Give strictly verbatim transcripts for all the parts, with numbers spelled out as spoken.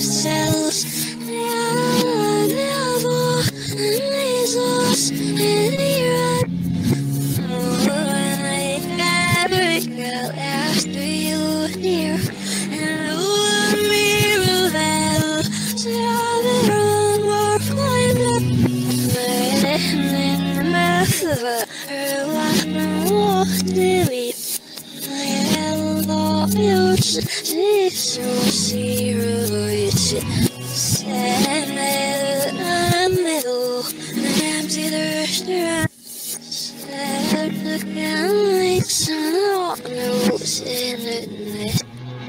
cells. Yeah, never, and Jesus, and you're when I never go after you near, and oh, me well, so I've been more flying up, in the mouth of a rock, to me. I am not yours, this will see you. Stand in the middle, and empty the restaurant. Look down like some nose in the net.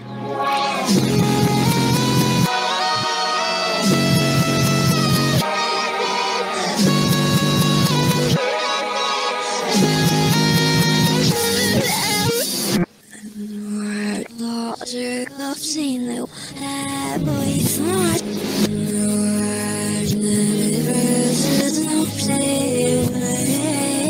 Lots of gloves in the boy thought. The rivers no play.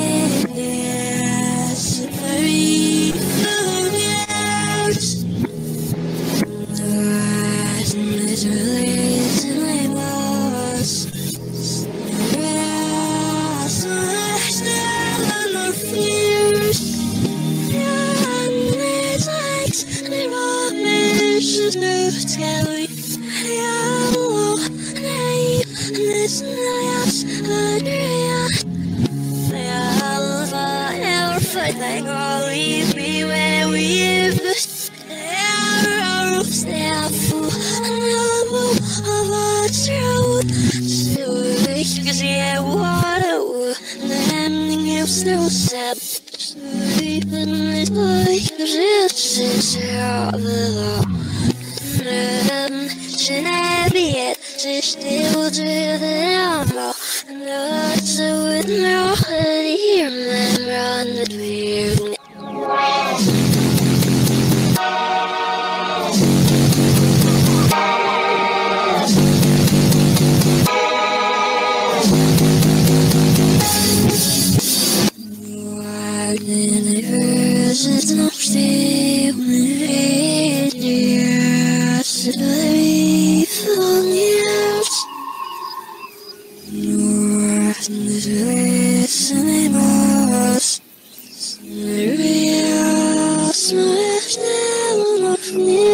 Like all leave me where we live. Arrows, they're full of our truth. So you can see I water, landing you so sad. Sleeping is like resistance of the law. Should I be it? She's still to the armor. No, so with no hear them run the twig. It's not still in years, it's long years. North is listening us. The real smash down of me.